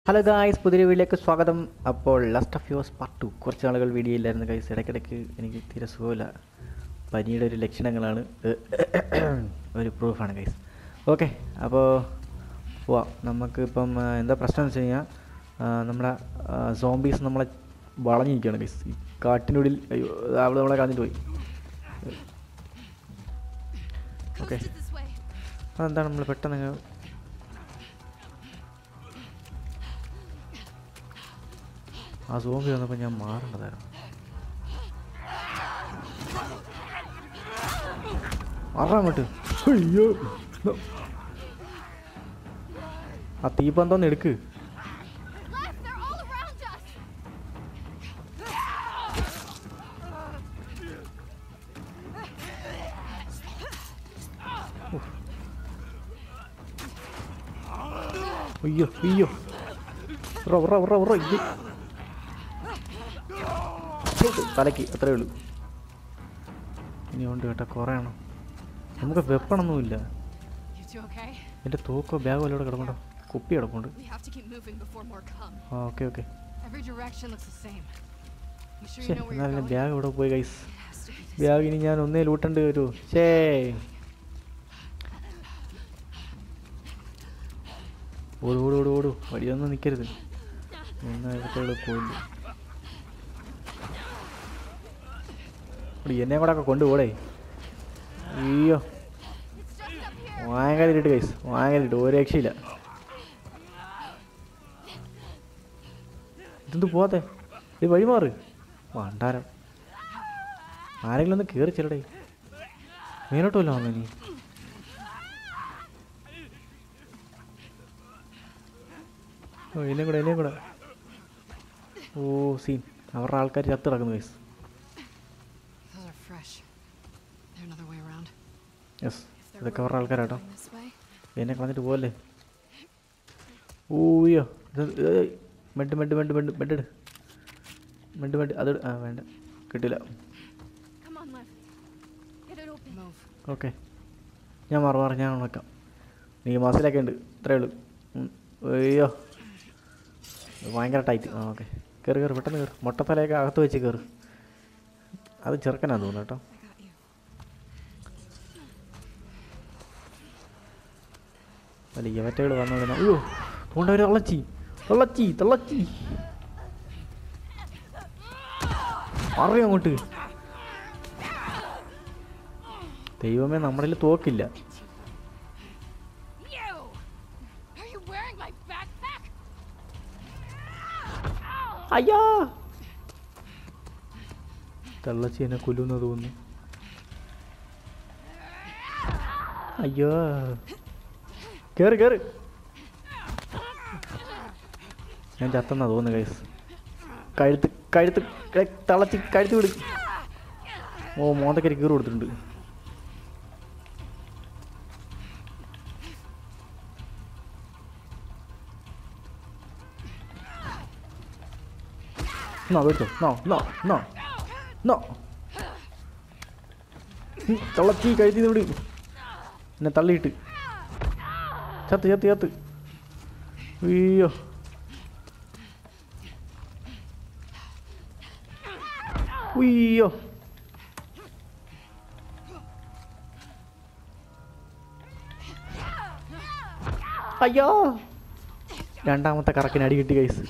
Hello guys, പുതിയ വീഡിയോയിലേക്ക് സ്വാഗതം. അപ്പോൾ ലാസ്റ്റ് ഓഫ് യുവേഴ്സ് പാർട്ട് 2 കുറച്ച് നാളുകൾ വീഡിയോ ഇല്ലായിരുന്നു ഗൈസ്. ഇടയ്ക്കിടയ്ക്ക് എനിക്ക് തീരെ സുഖമില്ല. പനിയുടെ ഒരു ലക്ഷണങ്ങളാണ്, ഒരു പ്രൂഫാണ് ഗൈസ്. ഓക്കെ, അപ്പോൾ പോവാം. നമുക്ക് ഇപ്പം എന്താ പ്രശ്നം എന്ന് വെച്ച് കഴിഞ്ഞാൽ നമ്മുടെ സോംബീസ് നമ്മളെ വളഞ്ഞിരിക്കുകയാണ് ഗൈസ്. ഈ കാട്ടിനുള്ളിൽ അവിടെ നമ്മളെ കളഞ്ഞിട്ട് പോയി. ഓക്കെ, അതെന്താണ് നമ്മൾ പെട്ടെന്ന് ആ സോംബി വന്നപ്പോൾ ഞാൻ മാറേണ്ടതായിരുന്നു. മാറാൻ പറ്റും. അയ്യോ, ആ തീപ്പന്തോന്ന് എടുക്ക്. അയ്യോ അയ്യോ, തലയ്ക്ക് അത്രയേ ഉള്ളൂ. ഇനി ഉണ്ട് കേട്ടോ, കുറേ ആണോ. നമുക്ക് വെപ്പണൊന്നുമില്ല. എൻ്റെ തോക്കോ ബാഗോ എല്ലാം കിടപ്പുണ്ടോ? കുപ്പി കിടപ്പുണ്ട്. ഓക്കെ ഓക്കെ, എന്നാലും ബാഗ് ഇവിടെ പോയി ഗൈസ്. ബാഗ് ഇനി ഞാൻ ഒന്നേ ലൂട്ടേണ്ടി വരൂ. ശേ, ഓടു വഴിയൊന്നും നിൽക്കരുത്. എന്നാ പോയില്ല. എന്നെ കൂടെ ഒക്കെ കൊണ്ടുപോടേ. അയ്യോ, വാങ്ങലിട്ട് ഗൈസ്, വാങ്ങലിട്ട് ഒരു രക്ഷയില്ല. ഇതെന്ത് പോവാത്തെ? ഇത് വഴിമാറ് വണ്ടാരം. ആരെങ്കിലും ഒന്ന് കയറി ചെല്ലടേ. മേലോട്ടുമല്ലോ വന്നു നീ. എന്നെയും കൂടെ. ഓ സീൻ, അവരുടെ ആൾക്കാർ ചത്ത് കിടക്കുന്നു ഗൈസ്. യെസ്, ഇതൊക്കെ അവരുടെ ആൾക്കാരാട്ടോ. എന്നെ കളഞ്ഞിട്ട് പോകല്ലേ. ഓയ്യോ, മെഡ് അത് വേണ്ട, കിട്ടില്ല. ഓക്കെ, ഞാൻ മാറി ഞാൻ ഉണക്കാം. നീ മസിലൊക്കെ ഉണ്ട്, ഇത്രയേ ഉള്ളൂ. അയ്യോ, ഭയങ്കര ടൈറ്റ്. ആ ഓക്കെ, കയറി പെട്ടെന്ന് കയറി. മുട്ടത്തലയൊക്കെ അകത്ത് വെച്ച് കയറി. അത് ചെറുക്കനാന്ന് തോന്നുന്നു കേട്ടോ. അല്ല, ഇവറ്റകൾ വന്നോടുന്ന. അയ്യോ, തോണ്ടവർ തള്ളച്ചി അറിയാം അങ്ങോട്ട്. ദൈവമേ, നമ്മുടെ തോക്കില്ല. അയ്യോ, തള്ളച്ചി എന്നെ കൊല്ലുന്ന തോന്നുന്നു. അയ്യോ, കേറ്. ഞാൻ ചത്തെന്നാ തോന്നുന്നു ഗൈസ്. കഴുത്ത് തളച്ചി കഴുത്ത് വിട്. ഓ, മോന്തക്കരി കീറ് കൊടുത്തിട്ടുണ്ട്. തള്ളച്ചി കഴുത്തി വിട്. എന്നെ തള്ളിയിട്ട് ചത്ത്. അയ്യോ, അയ്യോ, അയ്യോ, രണ്ടാമത്തെ കറക്കിന് അടി കിട്ടി ഗൈസ്.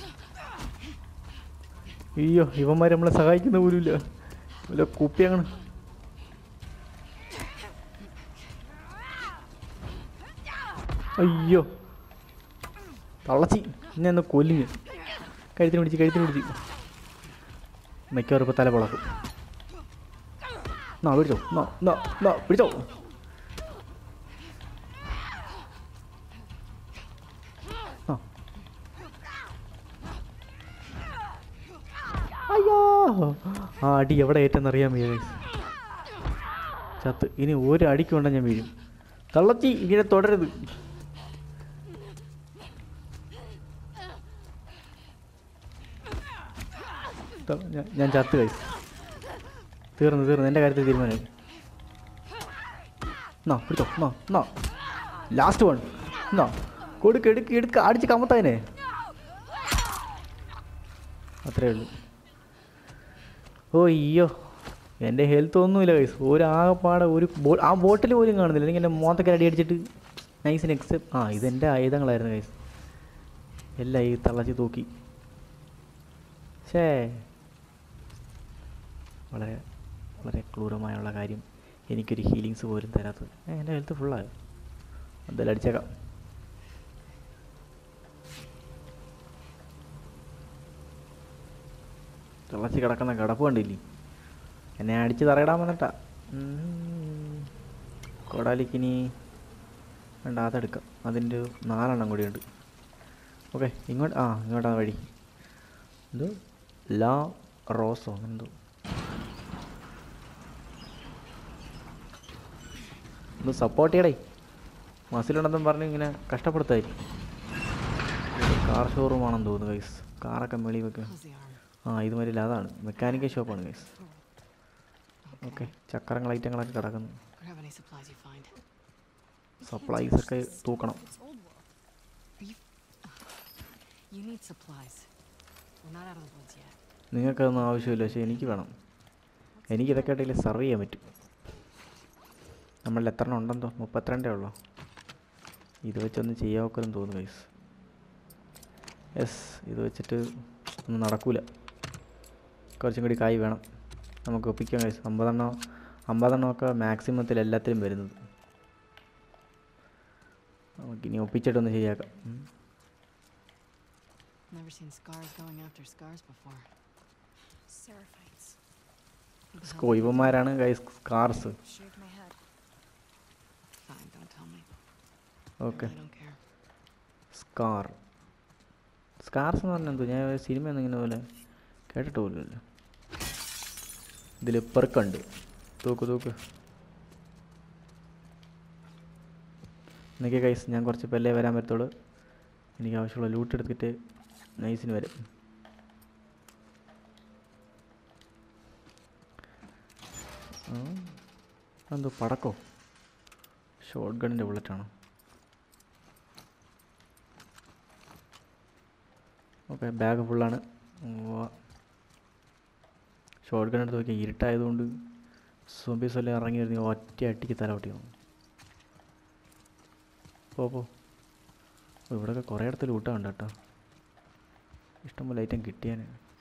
അയ്യോ, ഇവന്മാർ നമ്മളെ സഹായിക്കുന്ന പോലുമില്ല. വല്ല കുപ്പിയാണ്. അയ്യോ, തള്ളച്ചി എന്നെ ഒന്ന് കൊല്ലിഞ്ഞ്. കഴുത്തിന് പിടിച്ച് മിക്കവാറും ഇപ്പോൾ തല പൊളക്കും. പിടിച്ചോ. അയ്യോ, ആ അടി എവിടെ ഏറ്റെന്നറിയാൻ വയ്യ. ചത്ത്. ഇനി ഒരു അടിക്ക് കൊണ്ടാൽ ഞാൻ വീഴും. തള്ളച്ചി ഇങ്ങനെ തുടരുത്. ഞാൻ ചത്ത് കഴിച്ചു. തീർന്നു. എൻ്റെ കാര്യത്തിൽ തീരുമാനമായി. പിടിച്ചോ. Last one. കൊടുക്ക് അടിച്ച് കമത്താനെ. അത്രേ ഉള്ളൂ. ഓ അയ്യോ, എൻ്റെ ഹെൽത്ത് ഒന്നുമില്ല ഗൈസ്. ഒരു ആകെപ്പാടെ ഒരു ആ ബോട്ടിൽ പോലും കാണുന്നില്ല. അല്ലെങ്കിൽ എൻ്റെ മോത്തൊക്കെ അടി അടിച്ചിട്ട് നൈസിന് ഇതെൻ്റെ ആയുധങ്ങളായിരുന്നു ഗൈസ്. എല്ലാം ഈ തളച്ച് തൂക്കി. വളരെ വളരെ ക്രൂരമായുള്ള കാര്യം, എനിക്കൊരു ഹീലിങ്സ് പോലും തരാത്തത്. എൻ്റെ ഹെൽത്ത് ഫുള്ളായോ? എന്തായാലും അടിച്ചേക്കാം. തിളച്ച് കിടക്കുന്ന കിടപ്പ് കണ്ടില്ലേ? എന്നെ അടിച്ച് തറയിടാൻ വന്നിട്ടാ. കൊടാലിക്കിനി വേണ്ട, അതെടുക്കാം. അതിൻ്റെ 4 കൂടിയുണ്ട്. ഓക്കെ, ഇങ്ങോട്ടാണ് വഴി. എന്തോ ലാ റോസോ എന്തോ. ഒന്ന് സപ്പോർട്ട് ചെയ്യടേ. മസിലുണ്ടെന്നും പറഞ്ഞ് ഇങ്ങനെ കഷ്ടപ്പെടുത്തായിരിക്കും. കാർ ഷോറൂമാണെന്ന് തോന്നുന്നു ഗൈസ്. കാറൊക്കെ വെളി വെക്കുക. ഇതുമാതിരി അതാണ് മെക്കാനിക്കൽ ഷോപ്പാണ് ഗൈസ്. ഓക്കെ, ചക്രങ്ങൾ ഐറ്റങ്ങളൊക്കെ കിടക്കുന്നു. സപ്ലൈസൊക്കെ തൂക്കണം. നിങ്ങൾക്കതൊന്നും ആവശ്യമില്ല, പക്ഷേ എനിക്ക് വേണം. എനിക്കിതൊക്കെ ആയിട്ടില്ല സർവ് ചെയ്യാൻ പറ്റും. നമ്മളിൽ എത്ര എണ്ണം ഉണ്ടെന്തോ? 32 ഉള്ളൂ. ഇത് വെച്ചൊന്നും ചെയ്യാൻ ഒക്കെയെന്ന് തോന്നുന്നു ഗൈസ്. ഇത് വെച്ചിട്ട് ഒന്നും നടക്കൂല. കുറച്ചും കൂടി കായ് വേണം. നമുക്ക് ഒപ്പിക്കാം ഗൈസ്. 50 ഒക്കെ മാക്സിമത്തിൽ എല്ലാത്തിലും വരുന്നത്. നമുക്കിനി ഒപ്പിച്ചിട്ടൊന്ന് ശരിയാക്കാം. ഇവന്മാരാണ് ഗൈസ് സ്കാർസ്. ഓക്കെ, സ്കാർസ് എന്ന് പറഞ്ഞാൽ എന്തോ? ഞാൻ സിനിമ ഒന്നും ഇങ്ങനെ പോലെ കേട്ടിട്ട് പോലുമില്ല. ഇതിൽ പെർക്കുണ്ട്. തൂക്ക് എന്നൊക്കെ ഗൈസ്. ഞാൻ കുറച്ച് പെല്ലേ വരാൻ പറ്റത്തുള്ളൂ. എനിക്ക് ആവശ്യമുള്ള ലൂട്ട് എടുത്തിട്ട് നൈസിന് വരും. എന്തോ പടക്കോ? ഷോട്ട് ഗണ്ണിൻ്റെ ബുള്ളറ്റാണോ? ഓക്കെ, ബാഗ് ഫുള്ളാണ്. ഷോട്ട് ഗൺ എടുത്ത് നോക്കിയാൽ ഇരുട്ടായതുകൊണ്ട് സോംബീസ് എല്ലാം ഇറങ്ങി വരുന്ന ഒറ്റ അട്ടിക്ക് തല പൊട്ടിക്കണം. പോ. ഇവിടെയൊക്കെ കുറേ ഇടത്ത് ലൂട്ടുണ്ട് കേട്ടോ. ഇഷ്ടംപോലെ ഐറ്റം കിട്ടിയാൻ.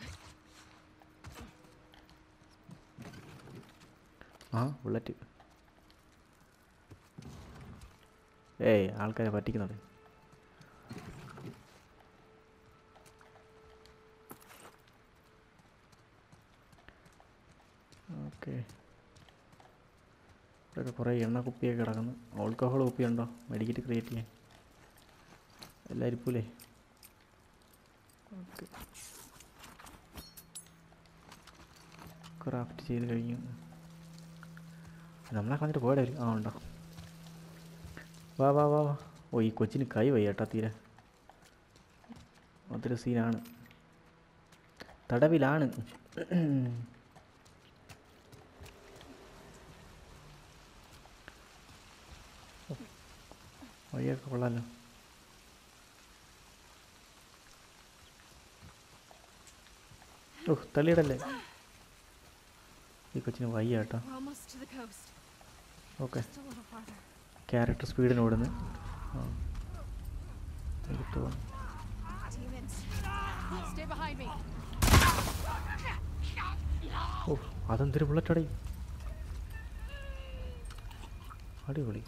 ബുള്ളറ്റ്. ആൾക്കാരെ പറ്റിക്കുന്നത്. ഓക്കെ, ഇവിടെയൊക്കെ കുറേ എണ്ണ കുപ്പിയൊക്കെ കിടക്കുന്നു. ആൽക്കഹോൾ കുപ്പിയുണ്ടോ മെഡിക്കറ്റ് ക്രിയേറ്റ് ചെയ്യാൻ? എല്ലാം ഇരിപ്പൂലേ? ഓക്കെ, ക്രാഫ്റ്റ് ചെയ്ത് കഴിഞ്ഞു. നമ്മളെ കളഞ്ഞിട്ട് പോയുടെ വരും. ഉണ്ടോ? വാ. ഈ കൊച്ചിന് കൈ വയ്യേട്ടാ തീരെ. അതൊരു സീനാണ്. തടവിലാണ്. വഴിയൊക്കെ കൊള്ളാലോ. തള്ളിയിടല്ലേ. ഈ കൊച്ചിന് വയ്യ കേട്ടോ. ഓക്കെ, ക്യാരക്ടർ സ്പീഡിന് ഓടുന്നു. അതെന്തൊരു ബുള്ളറ്റടേ. അടിപൊളി.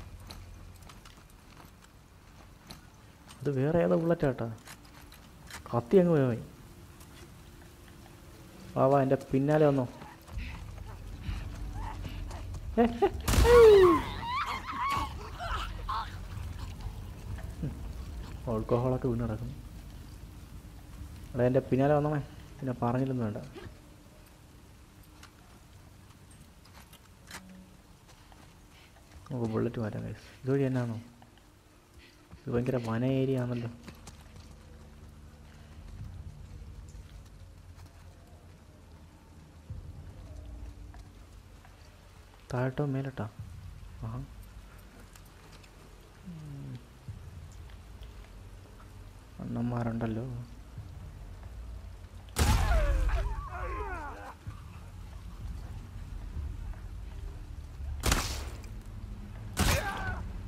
അത് വേറെ ഏതാ ബുള്ളറ്റാട്ടാ? കത്തി അങ്ങ് പോയി. വാ എൻ്റെ പിന്നാലെ വന്നോ. ആൽക്കഹോളൊക്കെ വീണ് നടക്കുന്നു. എൻ്റെ പിന്നാലെ വന്നോമേ. പിന്നെ പറഞ്ഞില്ലൊന്നും വേണ്ട. നമുക്ക് ബുള്ളറ്റ് മാറ്റാം ഗൈസ്. ഇതുവഴി എന്നാണോ? ഇത് ഭയങ്കര വന ഏരിയ ആണല്ലോ. താഴോട്ടോ മേലോട്ടാ? അണ്ണന്മാരുണ്ടല്ലോ.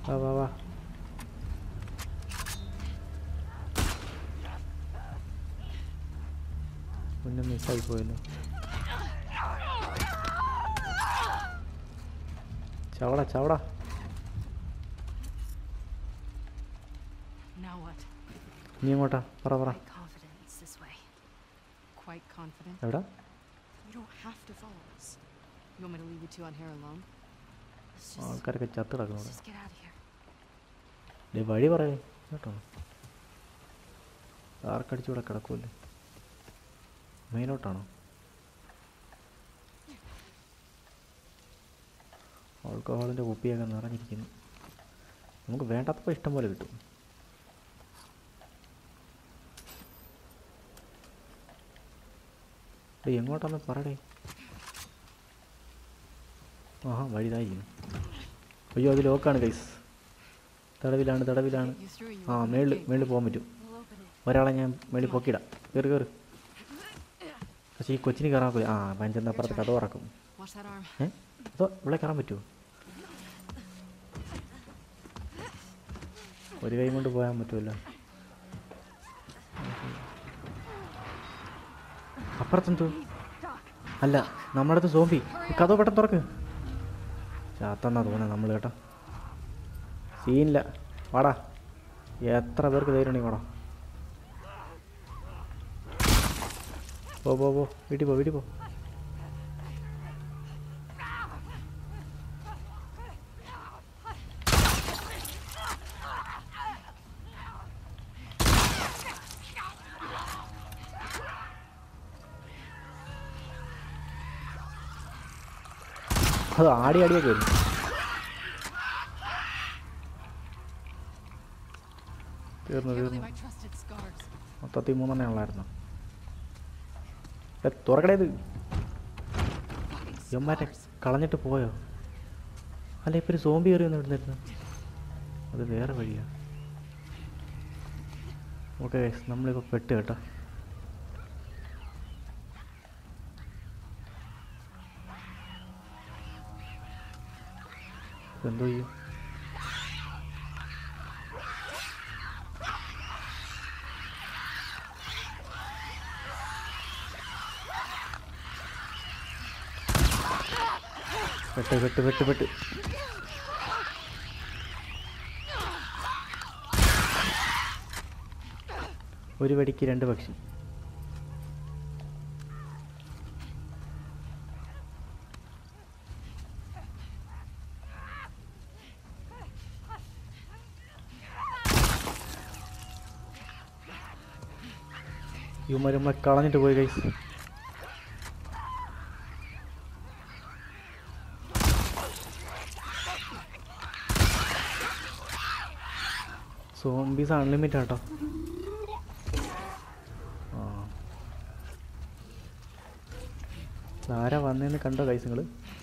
വാ വാ വാ. മുന്നേ മിസ്സായി പോയല്ലോ. ചവട ചവട. നീ എങ്ങോട്ടാ? പറ പറ. എവിടാ? ആൾക്കാരൊക്കെ ചത്ത് കിടക്കുന്നു. വഴി പറയേ കേട്ടോ. ആർക്കടിച്ചൂടെ കിടക്കുമല്ലേ? മെയിനോട്ടാണോ? ആൾക്കഹോളിൻ്റെ കുപ്പിയൊക്കെ നിറഞ്ഞിരിക്കുന്നു. നമുക്ക് വേണ്ടാത്തപ്പോൾ ഇഷ്ടം പോലെ കിട്ടും. എങ്ങോട്ടാന്ന് പറയടേ. ആഹാ വഴിതായിരിക്കുന്നു. അയ്യോ അത് ലോക്കാണ് ഗൈസ്. തടവിലാണ് തടവിലാണ്. ആ മേളിൽ പോകാൻ പറ്റും. ഒരാളെ ഞാൻ മേളിൽ പൊക്കിയിടാം. കയറി കയറി. പക്ഷേ ഈ കൊച്ചിന് കയറാൻ പോയി. ആ പഞ്ചെന്നപ്പുറത്ത് കഥ തുറക്കും. അതോ ഇവിടെ കയറാൻ പറ്റുമോ? ഒരു കൈ കൊണ്ട് പോകാൻ പറ്റുമല്ലോ. അപ്പുറത്തെന്തോ അല്ല നമ്മളടുത്ത് സോംബി. കഥ പെട്ടെന്ന് തുറക്ക്. ചാത്തന്നാ തോന്നുന്നത് നമ്മൾ കേട്ടോ. സീനില്ല. വാടാ. എത്ര പേർക്ക് ധൈര്യമുണ്ടെങ്കിൽ വാടാ. പോ പോ പോ. വീട്ടിൽ പോ വീട്ടിൽ പോ. അത് ആടി ആടിയൊക്കെ വരും. തീർന്നു തീർന്നു. മൊത്തത്തിൽ 3 ഉള്ളായിരുന്നു. തുറക്കടേത്. യമ്മാരെ കളഞ്ഞിട്ട് പോയോ? അല്ല ഇപ്പം ഒരു സോംബി കയറി വന്ന് ഇടുന്നിരുന്നു. അത് വേറെ വഴിയാ. ഓക്കെ നമ്മളിപ്പോൾ പെട്ട് കേട്ടോ. എന്തോ ചെയ്യും? പെട്ട് ഒരു വെടിക്ക് 2 പക്ഷി. ഇവന്മാർ നമ്മളെ കളഞ്ഞിട്ട് പോയി ഗൈസ്. സോംബീസ് അൺലിമിറ്റഡ് കേട്ടോ. ആരാ വന്നതെന്ന് കണ്ടോ ഗൈസ് നിങ്ങൾ?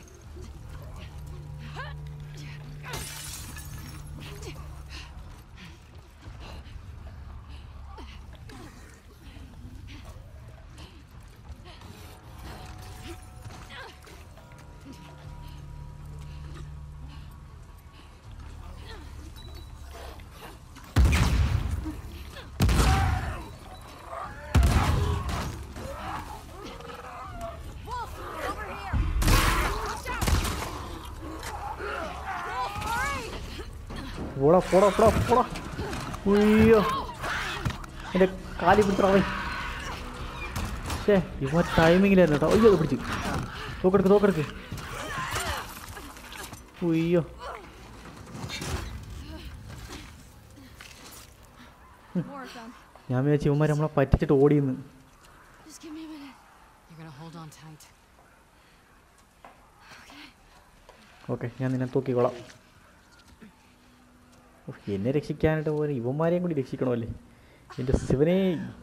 പോടാ പോടാ പോടാ പോടാ. അയ്യോ എൻ്റെ കാലി പിടിച്ചവൻ. ഇവ ടൈമിങ്ങിലായിരുന്നു കേട്ടോ. അയ്യോ പിടിച്ച്. തോക്കെടുക്ക്. അയ്യോ ഞാൻ വിചാരിച്ചു ഇവന്മാർ നമ്മളെ പറ്റിച്ചിട്ട് ഓടിയെന്ന്. ഓക്കെ ഞാൻ നിന്നെ തൂക്കിക്കോളാം. എന്നെ രക്ഷിക്കാനായിട്ട് പോലെ ഇവന്മാരെയും കൂടി രക്ഷിക്കണമല്ലേ എൻ്റെ ശിവനെ.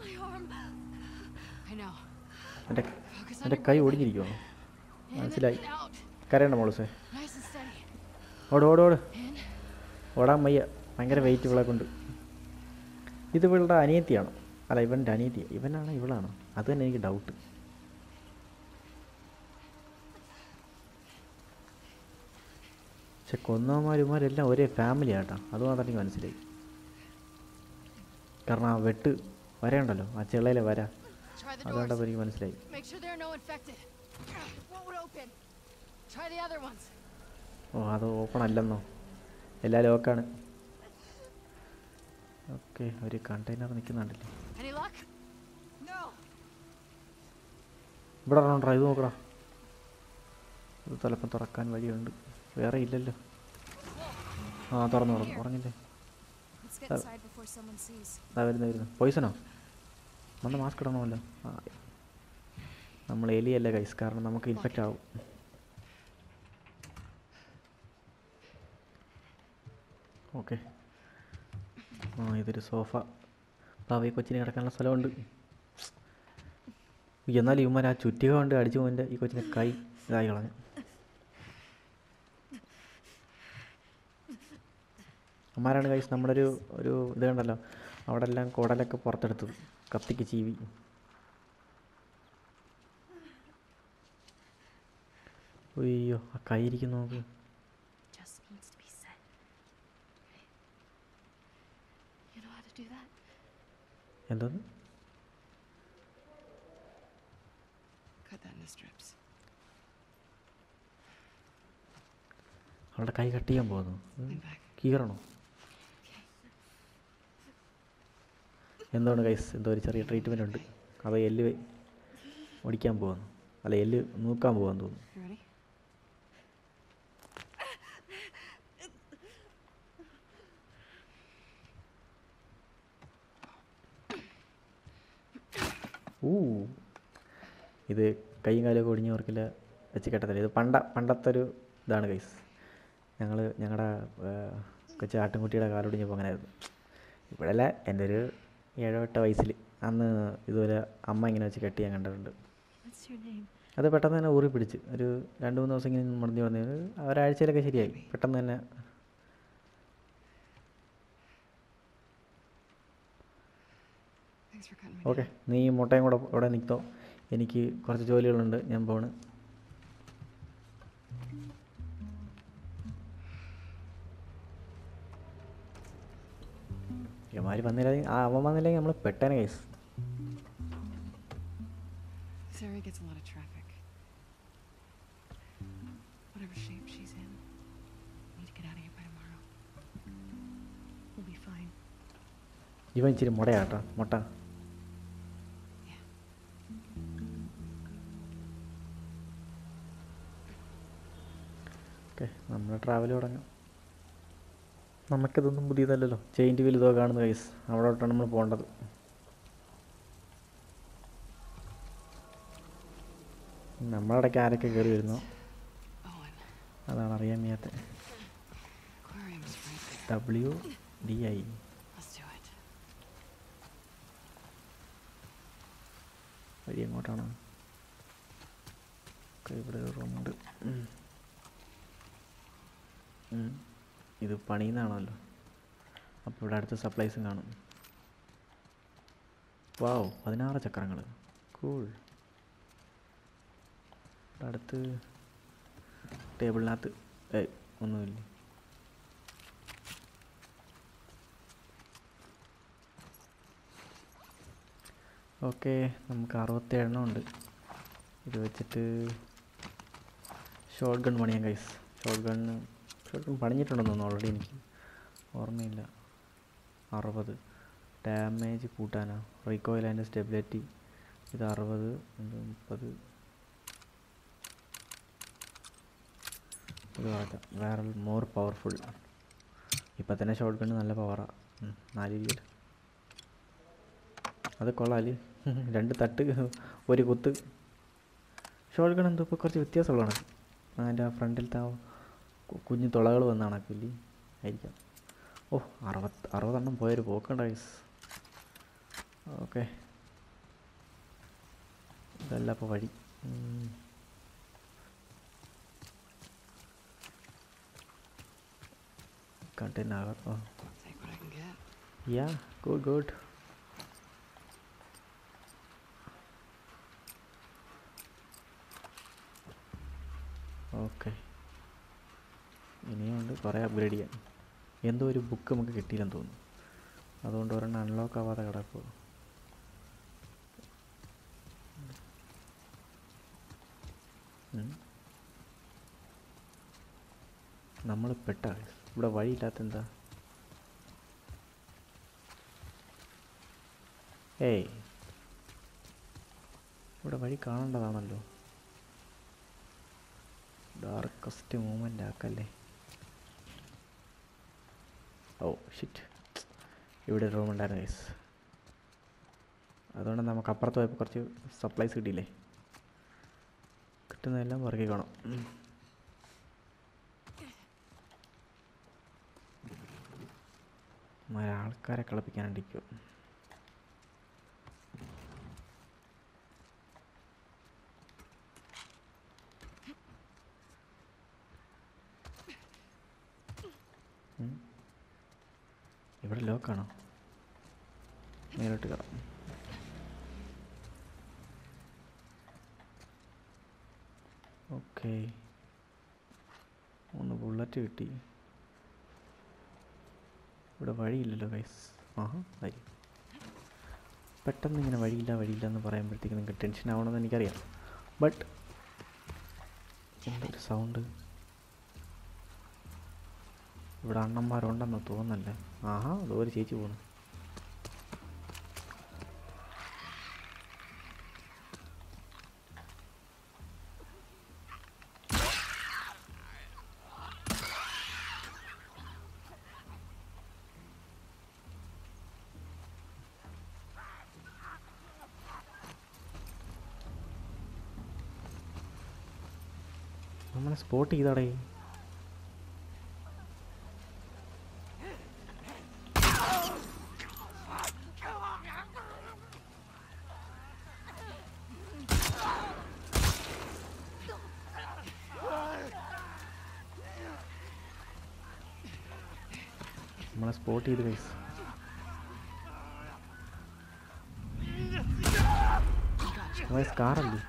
എൻ്റെ കൈ ഒടിഞ്ഞിരിക്കുമോ? മനസ്സിലായി. കരയണ്ട മോളസേ. ഓട് ഓടാൻ വയ്യ. ഭയങ്കര വെയിറ്റ് ഇവളെ കൊണ്ട്. ഇത് ഇവളുടെ അനിയത്തിയാണോ? അല്ല ഇവൻ്റെ അനിയത്തി. ഇവനാണോ ഇവളാണോ? അത് തന്നെ എനിക്ക് ഡൗട്ട്. പക്ഷെ കൊന്നവന്മാരുമാരെല്ലാം ഒരേ ഫാമിലി ആട്ടോ, അത് മാത്രം എനിക്ക് മനസ്സിലായി. കാരണം ആ വെട്ട് വരയുണ്ടല്ലോ, ആ ചെള്ളയിലെ വര, അതുകൊണ്ടപ്പോൾ എനിക്ക് മനസ്സിലായി. ഓ അത് ഓപ്പൺ അല്ലെന്നോ, എല്ലാം ലോക്കാണ്. ഓക്കെ, ഒരു കണ്ടെയ്നർ നിൽക്കുന്നുണ്ടല്ലേ ഇവിടെ. ഉണ്ടോ ഇത് നോക്കടാ, ഇത് ചിലപ്പം തുറക്കാൻ വഴിയുണ്ട്, വേറെ ഇല്ലല്ലോ. ആ തുറന്നു പറഞ്ഞില്ലേ. വരുന്നു. പോയിസണോ? വന്ന് മാസ്ക് ഇടണമല്ലോ. ആ നമ്മൾ എലിയല്ല ഗൈസ്, കാരണം നമുക്ക് ഇൻഫെക്റ്റ് ആവും. ഓക്കെ, ആ ഇതൊരു സോഫ. ഭാവി കൊച്ചിന് കിടക്കാനുള്ള സ്ഥലമുണ്ട്. എന്നാലും ഇവന്മാർ ആ ചുറ്റിക കൊണ്ട് അടിച്ചു പോൻ്റെ ഈ കൊച്ചിനെ കൈ ഇതായി കളഞ്ഞു. അമ്മാരാണ് ഗൈസ് നമ്മളൊരു ഇത് കണ്ടല്ലോ, അവിടെ എല്ലാം കുടലൊക്കെ പുറത്തെടുത്തത്, കത്തിക്ക് ചീവി. അയ്യോ ആ കൈ ഇരിക്കുന്നു നോക്ക്. എന്തോന്ന്? അവളുടെ കൈ കട്ട് ചെയ്യാൻ പോകുന്നു. കീറണോ? എന്താണ് ഗൈസ്, എന്തോ ഒരു ചെറിയ ട്രീറ്റ്മെൻ്റ് ഉണ്ട്. അത് എല്ല് ഒടിക്കാൻ പോകുന്നു, അല്ല എല്ല് നോക്കാൻ പോകാൻ തോന്നുന്നു. ഇത് കൈയും കാലൊക്കെ ഒടിഞ്ഞവർക്കില്ല വെച്ച് കെട്ടത്തില്ല. ഇത് പണ്ടത്തെ ഒരു ഇതാണ് ഗൈസ്. ഞങ്ങളുടെ കൊച്ചു ആട്ടിൻകുട്ടിയുടെ കാലൊടിഞ്ഞപ്പോൾ അങ്ങനെ ആയിരുന്നു. ഇപ്പോഴല്ല, എൻ്റെ ഒരു 7-8 വയസ്സിൽ അന്ന് ഇതുപോലെ അമ്മ ഇങ്ങനെ വെച്ച് കെട്ടി ഞാൻ കണ്ടിട്ടുണ്ട്. അത് പെട്ടെന്ന് തന്നെ ഊറി പിടിച്ച് ഒരു 2-3 ദിവസം ഇങ്ങനെ മുടഞ്ഞ് വന്നു, ഒരാഴ്ചയിലൊക്കെ ശരിയായി പെട്ടെന്ന് തന്നെ. ഓക്കെ, നീ മുട്ടയും കൂടെ ഇവിടെ നിൽത്തോ, എനിക്ക് കുറച്ച് ജോലികളുണ്ട്, ഞാൻ പോണ്. ഇവന്മാർ വന്നില്ലെങ്കിൽ, അവൻ വന്നില്ലെങ്കിൽ നമ്മൾ പെട്ടേനെ കേസ്. ഇവൻ ഇച്ചിരി മുടയാട്ടോ, മുട്ട. ഓക്കെ, നമ്മൾ ട്രാവൽ തുടങ്ങാം. നമുക്കിതൊന്നും പുതിയതല്ലല്ലോ, ചെയിൻറ്റ് വീൽ ഇതൊക്കെ കാണുന്ന കേസ്, അവിടോട്ടാണ് നമ്മൾ പോകേണ്ടത്. നമ്മളിടയ്ക്ക് ആരൊക്കെ കയറി വരുന്നു അതാണ് അറിയാൻ വയ്യാത്ത. WDI വഴി എങ്ങോട്ടാണ്? ഇവിടെ റൂമുണ്ട്. ഇത് പണിയുന്നതാണല്ലോ, അപ്പോൾ ഇവിടെ അടുത്ത സപ്ലൈസും കാണും. വാവ്, 16 ചക്രങ്ങൾ, കൂൾ. അടുത്ത് ടേബിളിനകത്ത് ഒന്നുമില്ല. ഓക്കെ, നമുക്ക് 67 ഉണ്ട്. ഇത് വെച്ചിട്ട് ഷോർട്ട് ഗൺ പണിയാം ഗൈസ്. ഷോർട്ട് ഗൺ പണിഞ്ഞിട്ടുണ്ടെന്ന് തോന്നുന്നു ഓൾറെഡി, എനിക്ക് ഓർമ്മയില്ല. 60 ഡാമേജ് കൂട്ടാനോ, റീകോയിൽ ആൻഡ് സ്റ്റെബിലിറ്റി. ഇത് 60, 30. ഇത് പറയാം, വേറെ മോർ പവർഫുൾ. ഇപ്പം തന്നെ ഷോർട്ട് ഗണ്ണ് നല്ല പവറാണ്, 4 രീതിയിൽ. അത് കൊള്ളാല്, 2 തട്ട് 1 കുത്ത്. ഷോർട്ട് ഗൺ എന്തോ ഇപ്പോൾ കുറച്ച് വ്യത്യാസമുള്ളതാണ്. അതിൻ്റെ ആ ഫ്രണ്ടിലത്തെ ആ കുഞ്ഞു തുളകൾ വന്ന കണക്കില്ലേ ആയിരിക്കാം. 60 പോയൊരു പോക്കണ്ട ഗൈസ്. ഓക്കെ, ഇതല്ല അപ്പോൾ വഴി. കണ്ടെയ്നർ. യാ, ഗുഡ്. ഓക്കെ, ഇനിയുണ്ട് കുറേ അപ്ഗ്രേഡ് ചെയ്യാൻ. എന്തോ ഒരു ബുക്ക് നമുക്ക് കിട്ടിയില്ലെന്ന് തോന്നുന്നു, അതുകൊണ്ട് ഒരെണ്ണം അൺലോക്ക് ആവാതെ കിടക്കുക. നമ്മൾ പെട്ട ഇവിടെ വഴിയില്ലാത്ത എന്താ? ഏയ് ഇവിടെ വഴി കാണേണ്ടതാണല്ലോ. ഡാർക്കസ്റ്റ് മൂമെൻ്റ് ആക്കല്ലേ. ഓ ഷിറ്റ്, ഇവിടെ റൂം ഉണ്ടായിരുന്നു ഗൈസ്. അതുകൊണ്ട് നമുക്ക് അപ്പുറത്ത് പോയപ്പോൾ കുറച്ച് സപ്ലൈസ് കിട്ടിയില്ലേ. കിട്ടുന്നതെല്ലാം പുറകെ കാണും. ആൾക്കാരെ കളിപ്പിക്കാണ്ടിരിക്കും. ഇവിടെ ലോക്കാണോ? നേരിട്ട് കയറാം. ഓക്കെ, 3 ബുള്ളറ്റ് കിട്ടി. ഇവിടെ വഴിയില്ലല്ലോ ഗൈസ്. ആഹാ വഴി. പെട്ടെന്ന് ഇങ്ങനെ വഴിയില്ല എന്ന് പറയുമ്പോഴത്തേക്ക് നിങ്ങൾക്ക് ടെൻഷൻ ആവണമെന്ന് എനിക്കറിയാം. ബട്ട് എന്തൊരു സൗണ്ട്. ഇവിടെ അണ്ണന്മാരുണ്ടെന്ന് തോന്നല്ലേ. ആഹാ അതോ ഒരു ചേച്ചി പോണു. നമ്മളെ സ്പോട്ട് ചെയ്താടേ. നമ്മളെ സ്പോട്ട് ചെയ്ത് ഗൈസ്. കാറല്ലേ?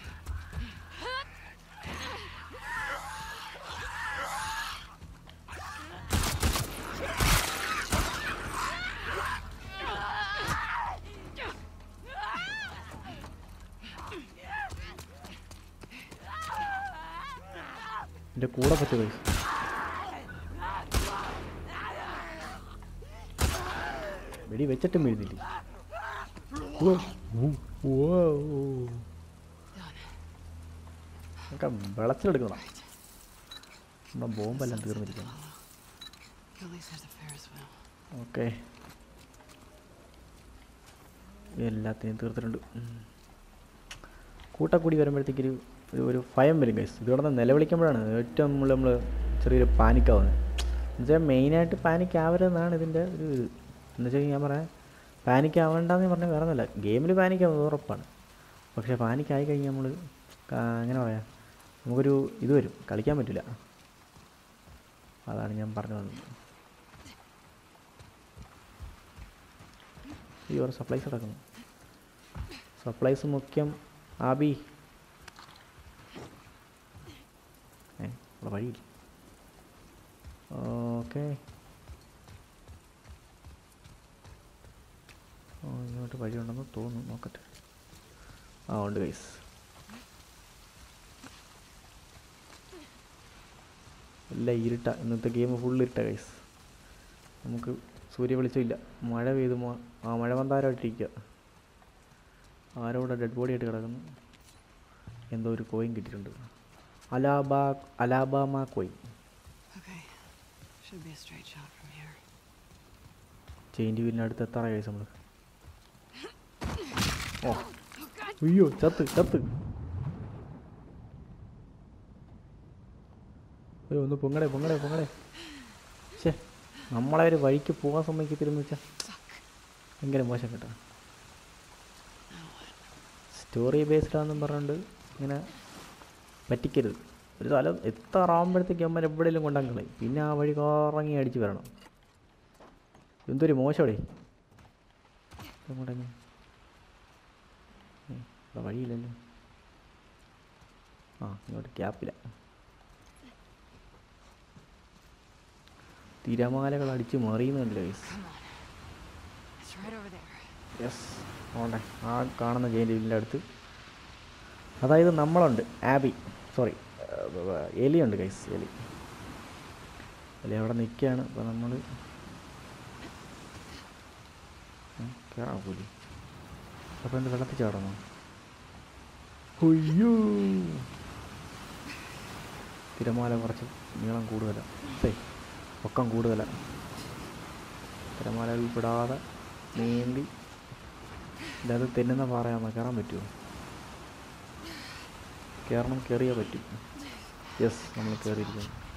എൻ്റെ കൂടെ പറ്റും ഗൈസ്. വെടി വെച്ചിട്ടും വീഴുന്നില്ലേ. നമുക്ക് വെളച്ചിലെടുക്കണം. നമ്മുടെ ബോംബെല്ലാം തീർന്നിരിക്കണം. ഓക്കെ, എല്ലാത്തിനെയും തീർത്തിട്ടുണ്ട്. കൂട്ടക്കൂടി വരുമ്പോഴത്തേക്കൊരു ഒരു ഭയം വരും ഗൈസ്. ഇത് കിടന്ന് നിലവിളിക്കുമ്പോഴാണ് ഏറ്റവും നമ്മൾ ചെറിയൊരു പാനിക്കാവുന്നത്. എന്നുവെച്ചാൽ മെയിനായിട്ട് പാനിക് ആവരുതെന്നാണ് ഇതിൻ്റെ ഒരു ഇത്. എന്നുവെച്ചാൽ ഞാൻ പറയാം, പാനിക് ആവേണ്ടെന്ന് പറഞ്ഞാൽ വേറെ ഒന്നുമില്ല. ഗെയിമിൽ പാനിക് ആവുന്നത് ഉറപ്പാണ്. പക്ഷേ പാനിക് ആയി കഴിഞ്ഞാൽ നമ്മൾ എങ്ങനെ പറയാം, നമുക്കൊരു ഇത് വരും, കളിക്കാൻ പറ്റില്ല. അതാണ് ഞാൻ പറഞ്ഞു വന്നത്. ഈ ഓരോ സപ്ലൈസ് കിടക്കുന്നു. സപ്ലൈസ് മുഖ്യം. ആബി വഴിയില്ല. ഓക്കെ, ഇങ്ങോട്ട് വഴിയുണ്ടെന്ന് തോന്നുന്നു. നോക്കട്ടെ. ഉണ്ട് ഗൈസ്. എല്ലാം ഇരുട്ട. ഇന്നത്തെ ഗെയിം ഫുൾ ഇരുട്ട ഗൈസ്. നമുക്ക് സൂര്യ വെളിച്ചമില്ല. മഴ പെയ്തു. മഴ വന്നാരായിട്ടിരിക്കുക. ആരോടെ ഡെഡ് ബോഡി ആയിട്ട് കിടക്കുന്നു. എന്തോ ഒരു കോയിൻ കിട്ടിയിട്ടുണ്ട്. അലാബാമ കോയിൻ. ചെയിൻ്റെ വീടിനടുത്ത് എത്താറ കഴിച്ച് നമ്മൾ. ഓ അയ്യോ, ചത്ത്. അയ്യോ, ഒന്ന് പൊങ്ങടേ. ശേ, നമ്മളെ ഒരു വഴിക്ക് പോകാൻ സമ്മതിക്കത്തില്ലെന്ന് വെച്ചാൽ ഭയങ്കര മോശം കേട്ടോ. സ്റ്റോറി ബേസ്ഡാണെന്നും പറഞ്ഞുകൊണ്ട് ഇങ്ങനെ പറ്റിക്കരുത്. ഒരു സ്ഥലം എത്താറാകുമ്പോഴത്തേക്ക് അമ്മ എവിടെയെങ്കിലും കൊണ്ടാൻ കളയും. പിന്നെ ആ വഴി കറങ്ങി അടിച്ച് വരണം. എന്തൊരു മോശമേ. അങ്ങോട്ടങ്ങ് വഴിയില്ലല്ലോ. ഇങ്ങോട്ട് ഗ്യാപ്പില്ല. തിരമാലകൾ അടിച്ച് മറിയുന്നുണ്ട് ഗൈസ്. യെസ്, ഓണ്ടേ ആ കാണുന്ന ജയിലിൻ്റെ അടുത്ത്. അതായത് നമ്മളുണ്ട്, ആബി സോറി എലിയുണ്ട് ഗൈസ്. എലി അവിടെ നിൽക്കുകയാണ്. അപ്പോൾ നമ്മൾ കയറാൻ കൂലി. അപ്പോൾ എന്ത് വെള്ളത്തിൽ ചാടണോ? അയ്യോ, തിരമാല കുറച്ച് നീളം കൂടുതലാണ്, പൊക്കം കൂടുതലാണ്. തിരമാലകളിൽ പെടാതെ നീന്തി ഇല്ലാതെ തെന്നുന്ന പാറയാണോ? കയറാൻ പറ്റുമോ? കയറിയാൽ പറ്റും. യെസ്, നമ്മൾ കയറിയിരിക്കുന്നു.